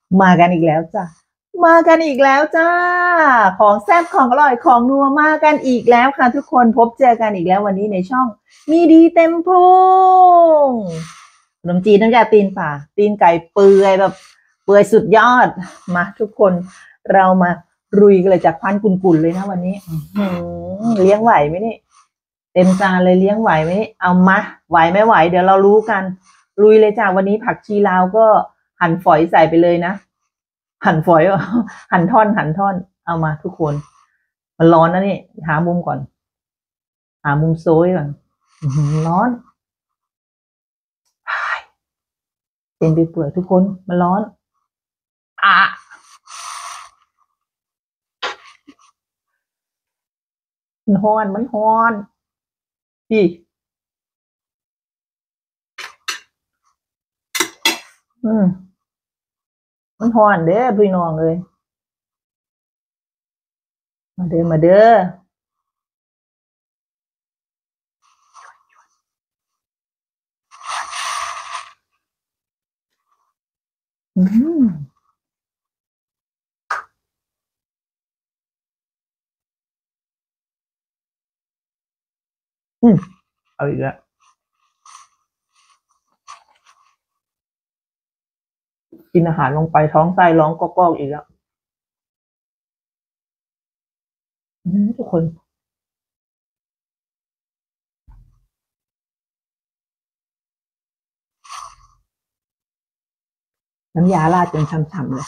มากันอีกแล้วจ้ะมากันอีกแล้วจ้าของแซ่บของอร่อยของนัวมากันอีกแล้วค่ะทุกคนพบเจอกันอีกแล้ววันนี้ในช่องมีดีเต็มพุงขนมจีนน้ำยาตีนป่าตีนไก่เปื่อยแบบเปื่อยสุดยอดมาทุกคนเรามารุยกันเลยจากควันกุ่นๆเลยนะวันนี้เลี้ยงไหวไหมนี่เต็มจานเลยเลี้ยงไหวไหมนี่เอามาไหวไม่ไหวเดี๋ยวเรารู้กันลุยเลยจ้าวันนี้ผักชีลาวก็หั่นฝอยใส่ไปเลยนะ หั่นฝอยหั่นท่อนเอามาทุกคนมันร้อนนะนี่หามุมก่อนหามุมโซยก่อนร้อนเป็นไปเปื่อยทุกคนมันร้อนอ่ะมันฮ้อนพี่อืมมันฮ้อนเด้อพี่น้องเลยมาเด้ออืมอืมเอาอีกแล้วกินอาหารลงไปท้องไส้ร้องก๊อกๆอีกแล้วทุกคนน้ำยาราดจนช่ำๆเลย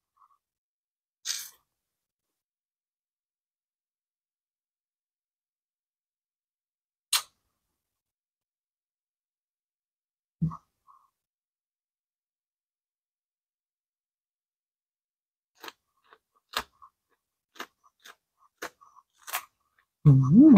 อืม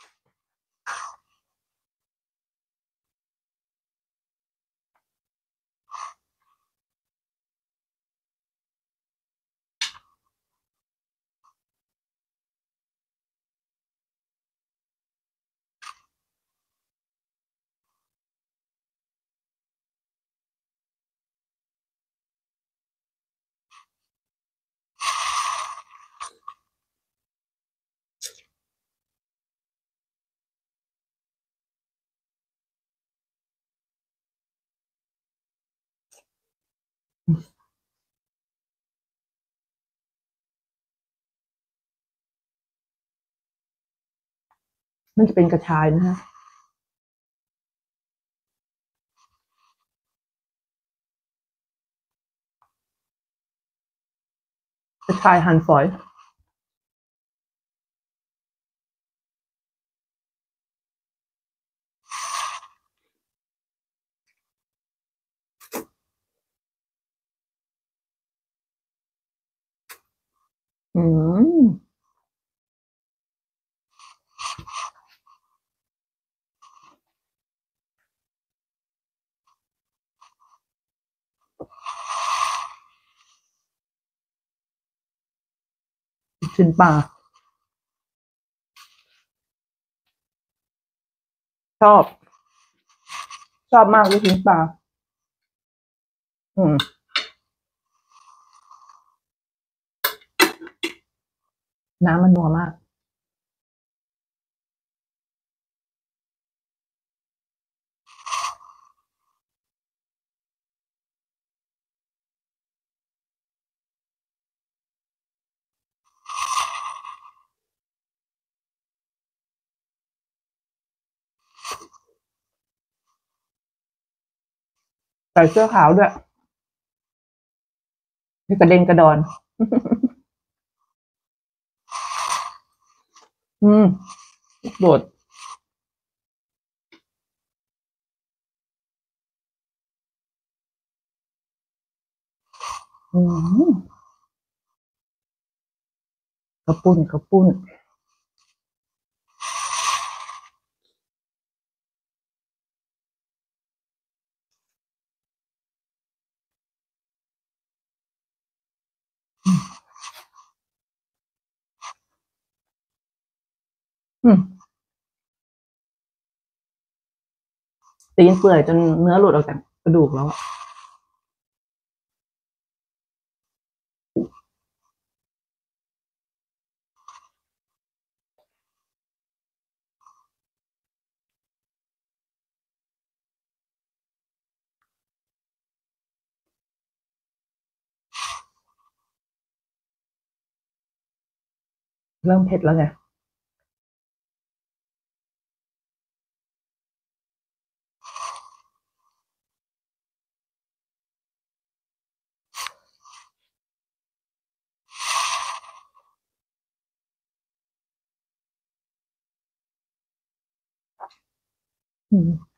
มันจะเป็นกระชายนะฮะกระชายหั่นฝอยอืม ชิ้นปลาชอบชอบมากเลยชิ้นปลาอืมน้ำมันนัวมากใส่เสื้อขาวด้วยนี่กระเด็นกระดอนอืมโดดอืมกระปุ้นอืมตีนเปื่อยจนเนื้อหลุดออกจากกระดูกแล้วอะเริ่มเผ็ดแล้วไงอืม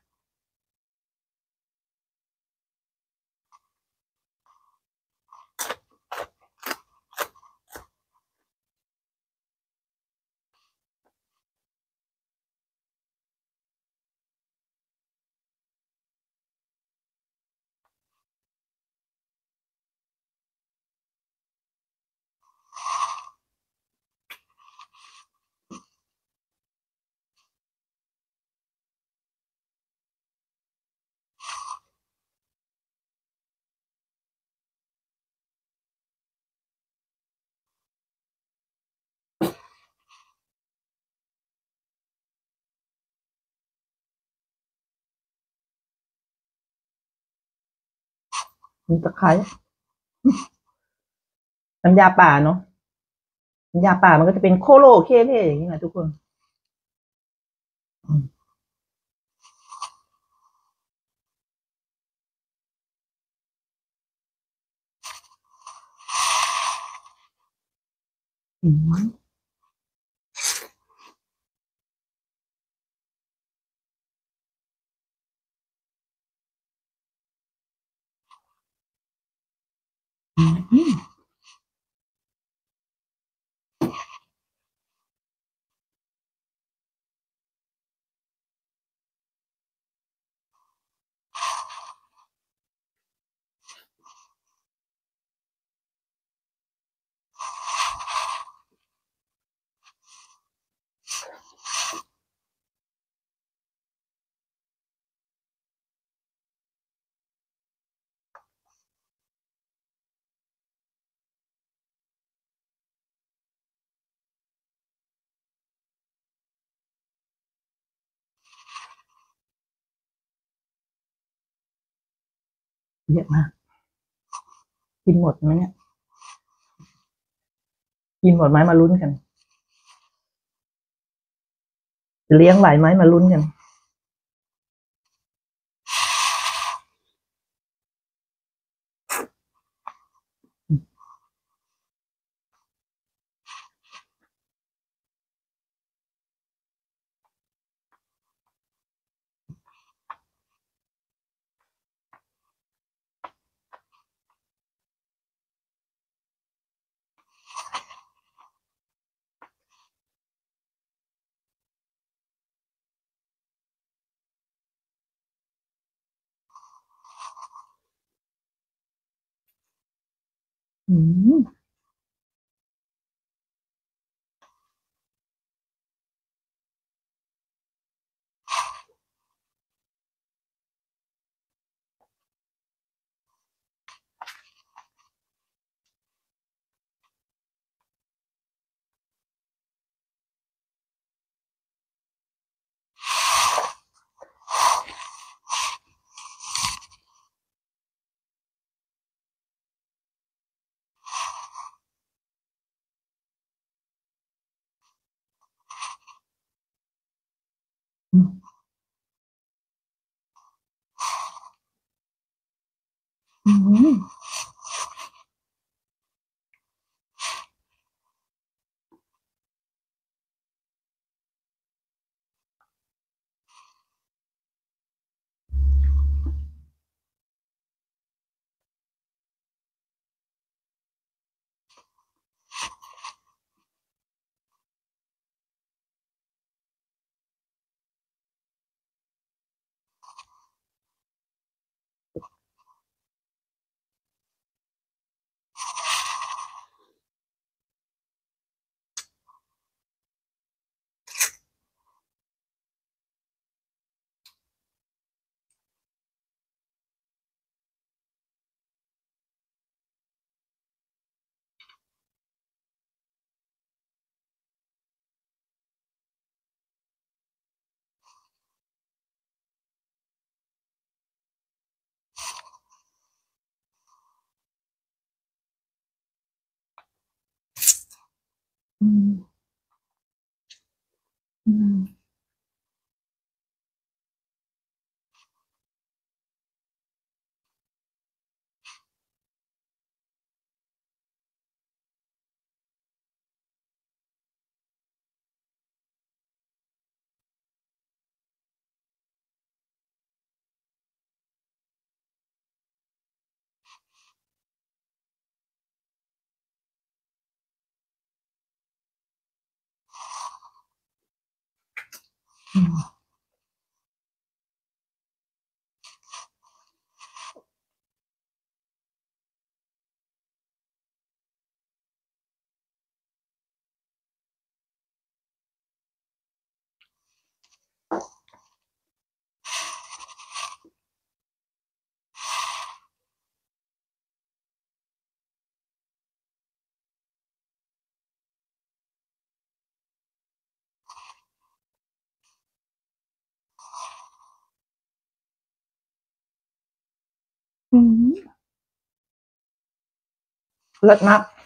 มีตะไคร้น้ำยาป่าเนาะน้ำยาป่ามันก็จะเป็นโคโลเคเล่อย่างนี้แหละทุกคนอืมอืมอืมเยอะมากกินหมดไหมเนี่ยกินหมดไหมมาลุ้นกันจะเลี้ยงไหวไหมมาลุ้นกันอืมอืมอืมอืมอืมอืมอืมเลิศมาก